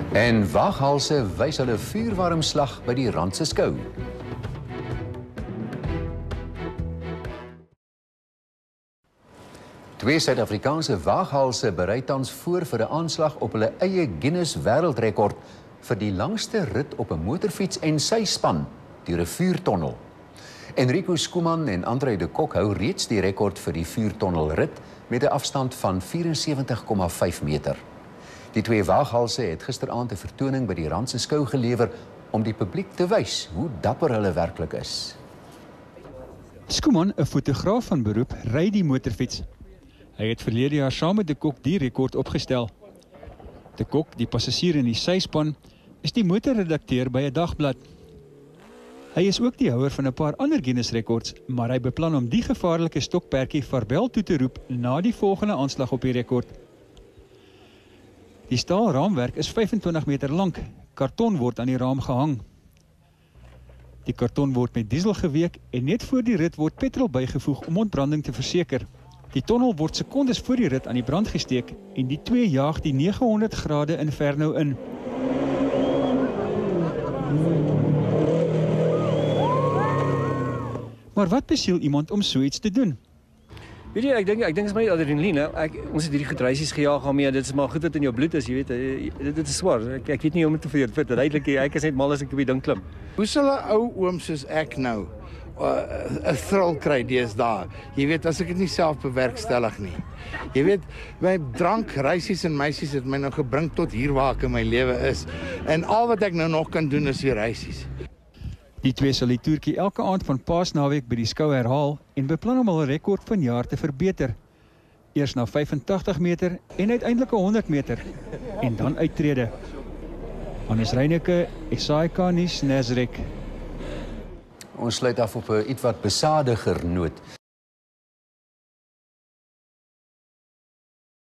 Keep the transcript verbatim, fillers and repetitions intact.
En waaghalse wys hulle vuurwarmslag by die Randse skou. Twee Suid-Afrikaanse waaghalse berei tans voor vir 'n aanslag op hulle eie Guinness wêreldrekord vir die langste rit op 'n motorfiets en sy span deur 'n vuurtonnel. Enrico Skuman en Andre de Kok hou reeds die rekord vir die vuurtonnelrit met 'n afstand van vierensewentig komma vyf meter. Die twee waaghalse het gisteraand 'n vertoning by die Randse skou gelewer om die publiek te wys hoe dapper hulle werklik is. Skuman, 'n fotograaf van beroep, ry die motorfiets. Hy het verlede jaar saam met de Kok die rekord opgestel. De Kok, die passasier in die syspan, is die motorredakteur by 'n dagblad. Hy is ook die houer van 'n paar ander Guinness rekords, maar hy beplan om die gevaarlike stokperdjie vaarwel toe te roep na die volgende aanslag op die rekord. Die staalraamwerk is vyfentwintig meter lank. Karton word aan die raam gehang. Die karton word met diesel geweek en net voor die rit word petrol bygevoeg om ontbranding te verseker. Die tonnel word sekondes voor die rit aan die brand gesteek en die twee jaag die negenhonderd grade inferno in. Maar wat besiel iemand om so iets te doen? Weet jy, ek dink ek dink is my adrenaline. Ek ons het hierdie gedreisies gejaag daarmee. Dit is maar goed dat in jou bloed is, jy weet. Dit, dit is swaar. Ek, ek weet nie hoe om te vir dit duidelik. Ek is net mal as ek op die ding klim. Hoe sal 'n ou oom soos ek nou 'n uh, thrill kry deesdae? Jy weet, as ek dit nie self bewerkstellig nie. Jy weet, my drank, reisies en meisies het my nou gebring tot hier waar ek in my lewe is. En al wat ek nou nog kan doen is die reisies. Die twee sal die toertjie elke aand van Paasnaweek by die skou herhaal en beplan om hul rekord vanjaar te verbeter. Eers na vyfentagtig meter en uiteindelik honderd meter en dan uittrede. Hannes Reineke, S A K nuus, Nasrek. Ons sluit af op 'n ietwat besadiger noot.